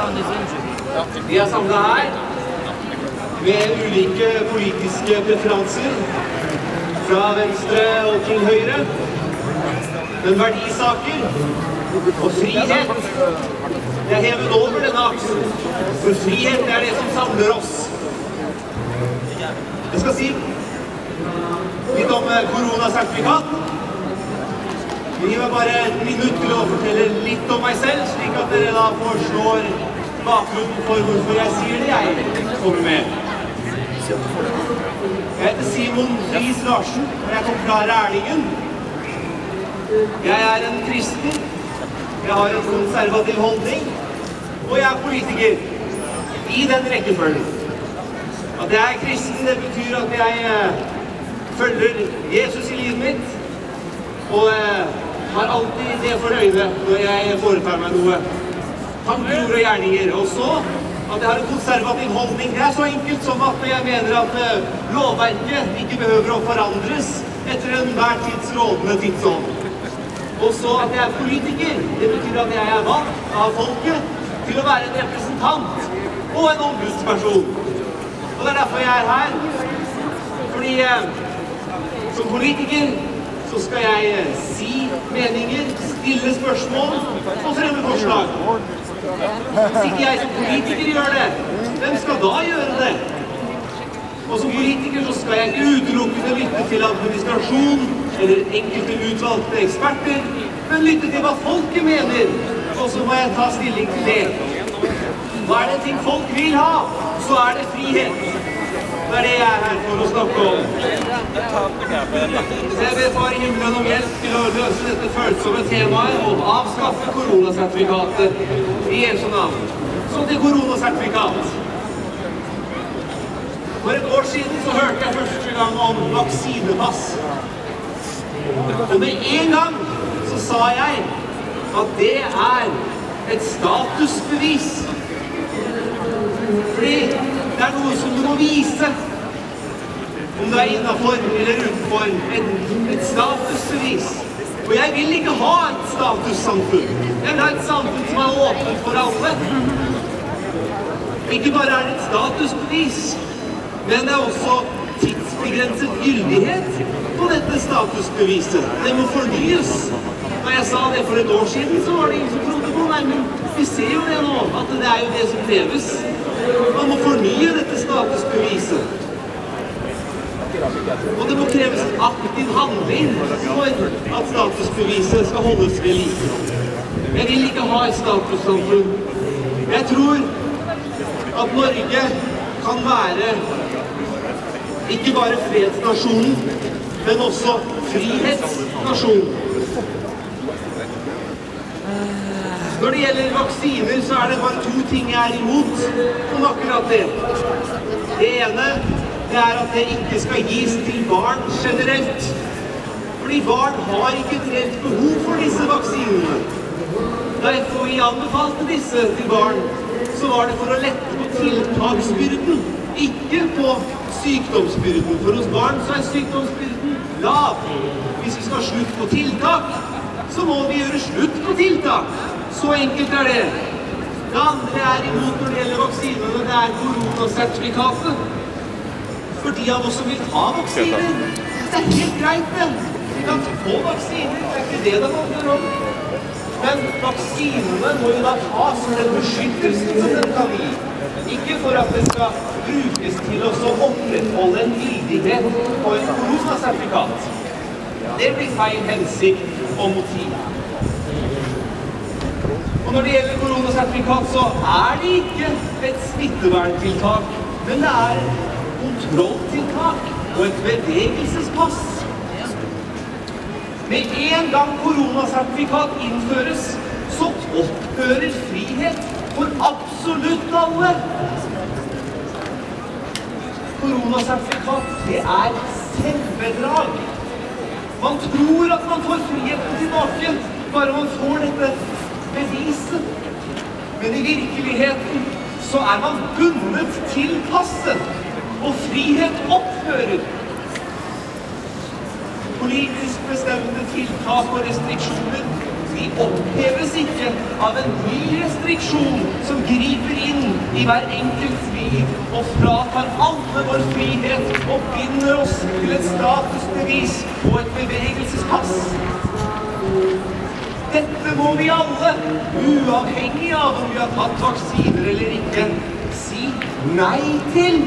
Vi er samlet her med ulike politiske preferanser, fra venstre og til høyre. Men verdisaker og frihet, det er hevet over denne aksen. For frihet er det som samler oss. Jeg skal si litt om koronasertifikat. Det gir meg bare et minutt til å fortelle litt om meg selv, slik at dere da forstår bakgrunnen for hvorfor jeg sier det jeg kommer med. Jeg heter Simon Friis Larsen, og jeg kommer fra Rælingen. Jeg er en kristen, jeg har en konservativ holdning, og jeg er politiker i den rekkefølgen. At jeg er kristen, det betyr at jeg følger Jesus i livet mitt, og har alltid det for øye når jeg foretar meg noe. Tanker, ord og gjerninger. Og så at jeg har en konservativ holdning. Det er så enkelt som at jeg mener at lovverket ikke behøver å forandres etter enhver tids rådende tidsånd. Og så at jeg er politiker. Det betyr at jeg er valgt av folket til å være en representant og en ombudsperson. Og det er derfor jeg er her. Fordi som politiker så skal jeg si meninger, stille spørsmål og fremme forslag. Hvis ikke jeg som politiker gjør det, hvem skal da gjøre det? Og som politiker så skal jeg ikke utelukkende lytte til administrasjon eller enkelte utvalgte eksperter, men lytte til hva folket mener, og så må jeg ta stilling til det. Hva er det ting folk vil ha, så er det frihet. Det er det jeg er her for å snakke om. Så jeg ber Far i himmelen om hjelp til å løse dette følsomme temaet og avskaffe koronasertifikatet i Jesu navn. Så til koronasertifikat. For et år siden så hørte jeg første gang om vaksinepass. Og med en gang så sa jeg at det er et statusbevis. Fordi det er noe som du må vise, om du er innenfor eller utenfor et statusbevis. Og jeg vil ikke ha et statussamfunn. Jeg vil ha et samfunn som er åpent for alle. Ikke bare er det et statusbevis, men det er også tidsbegrenset gyldighet på dette statusbeviset. Det må fornyes. Da jeg sa det for et år siden, så var det ingen som trodde på meg, men vi ser jo det nå, at det er jo det som kreves. Man må fornye dette statusbeviset. Og det må kreves en aktiv handling for at statusbeviset skal holdes ved like. Jeg vil ikke ha et statussamfunn. Jeg tror at Norge kan være ikke bare fredsnasjonen, men også frihetsnasjonen. Når det gjelder vaksiner, så er det bare to ting jeg er imot om akkurat det. Det ene det er at det ikke skal gis til barn generelt. Fordi barn har ikke et reelt behov for disse vaksinene. Da FHI anbefalte disse til barn, så var det for å lette på tiltaksbyrden, ikke på sykdomsbyrden. For hos barn så er sykdomsbyrden lav. Hvis vi skal ha slutt på tiltak, så må vi gjøre slutt på tiltak. Så enkelt er det. Det andre jeg er imot når det gjelder vaksinene, det er koronasertifikatet. For de av oss som vil ta vaksiner, det er helt greit det. Vi kan få vaksiner, det er ikke det det handler om. Men vaksinene må jo da tas for den beskyttelsen som den kan gi. Ikke for at det skal brukes til å opprettholde en gyldighet på et koronasertifikat. Det blir feil hensikt og motiv. Og når det gjelder koronasertifikat, så er det ikke et smitteverntiltak, men det er kontrolltiltak og et bevegelsespass. Med en gang koronasertifikat innføres, så opphører frihet for absolutt alle. Koronasertifikat, det er selvbedrag. Man tror at man får friheten tilbake, bare man får dette beviset. Men i virkeligheten så er man bundet til passet, og frihet opphører. Politisk bestemte tiltak og restriksjoner de oppheves ikke av en ny restriksjon som griper inn i hver enkelt liv og fratar alle vår frihet og binder oss til et statusbevis og et bevegelsespass. Dette må vi alle, uavhengig av om vi har tatt vaksiner eller ikke, si nei til.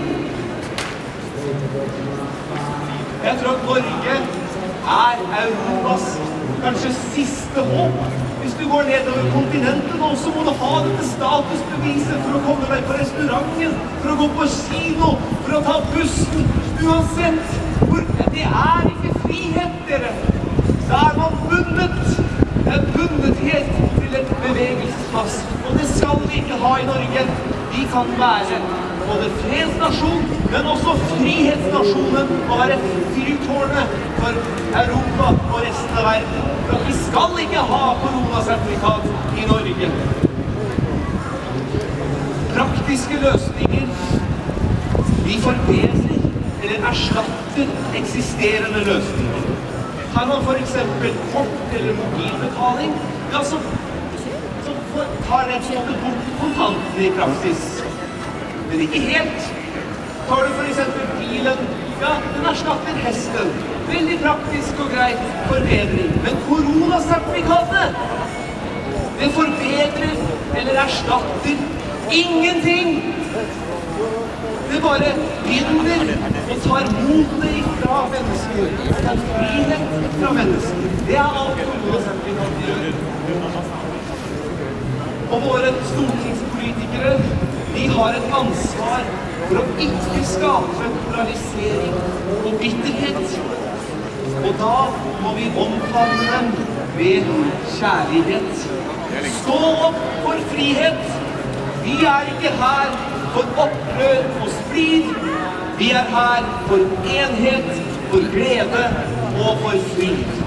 Jeg tror at Norge er Europas kanskje siste håp. Hvis du går nedover kontinentet nå, så må du ha dette statusbeviset for å komme deg på restauranten, for å gå på kino, for å ta bussen, uansett. Det er ikke frihet, dere. Da er man bundet. Det er bundet helt til et bevegelsespass, og det skal vi ikke ha i Norge. Vi kan være både fredsnasjon, men også frihetsnasjonen, og være fyrtårnet for Europa og resten av verden. For vi skal ikke ha koronasertifikat i Norge. Praktiske løsninger, de forbedrer eller erstatter eksisterende løsninger. Tar man for eksempel kort eller mobilbetaling, ja, så tar det bort kontantene i praksis. Men ikke helt. Tar du for eksempel bilen, ja, den erstatter hesten. Veldig praktisk og greit forbedring. Men koronasertifikatet, det forbedrer eller erstatter ingenting. Det bare binder og tar motet fra mennesker. Det tar frihet fra mennesker. Det er alt koronasertifikatet gjør. Og våre stortingspolitikere, de har et ansvar for å ikke skape polarisering og bitterhet. Og da må vi omfavne dem ved kjærlighet. Stå opp for frihet. Vi er ikke her for opprør og splid. Vi er her for enhet, for glede og for frid.